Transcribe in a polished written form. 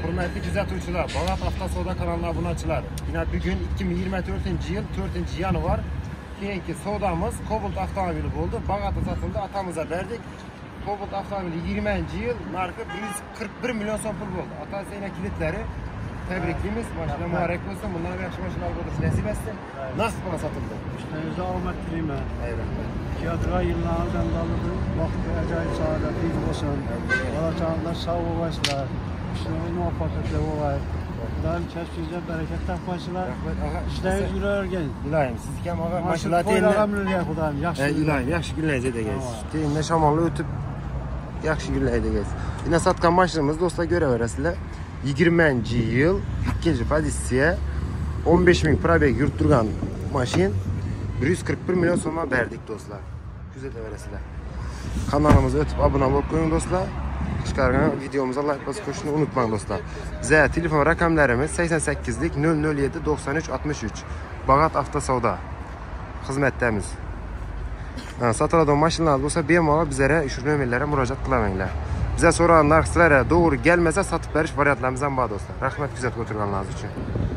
hürmetli kuzatuvchilar, Bağat Avtosavdo kanalına obunachilar. Yine bugün 2024 yıl 4 yanvar keyingi savdamız Cobalt avtomobili bo'ldi. Bağatda satıldı, atamıza verdik. Cobalt avtomobili 20 yıl, narxı 141 milyon so'm pul bo'ldi. Atasi yine kilitleri tebrikimiz. Maşallah mübarek olsun. Bundan yaxshi mashinalar bo'ldi. Nasib etsin. Nasıl bana satıldı? İşlerinize ahmet dileyim. Eyvallah. Kiyadra yıllardan dalıdır. Vakti acayip saadetli olsun. Alacağınlar sağ olasınlar. İşlerine muvaffakiyetli olayım. Kudayım kesinize bereketten başlar. İşleriniz gülerken. İlayim, siz kim ağa Maşallah maşallah toylagamlı ya kudayım. İlayim, yaxshi günlerce de gez. Deyinle şamanlı ötüp yaxshi günlerce gez. Yine satkan maşinamız dostlar göreverəsizlər. 20 yıl, ikinci pozisiya, 15.000 probeg yurtturgan maşin, 141 milyon so'mga verdik dostlar. Güzel verəsizlər. Kanalımıza ötüp abone olup koyun dostlar. Çıkargan videomuza like basıp koşunu unutmayın dostlar. Bize telefon rakamlarımız 88'lik 007 93 63. Bağat Avtosavdo xizmatdamiz. Satıladigan maşinalar olsa bemalol bizlere şu nömerlere müracaat qilamanglar. Bize so'ragan narxlari doğru gelmese satıp berish variantlarimiz ham bor dostlar. Rahmat kuzatib o'tirganlaringiz uchun.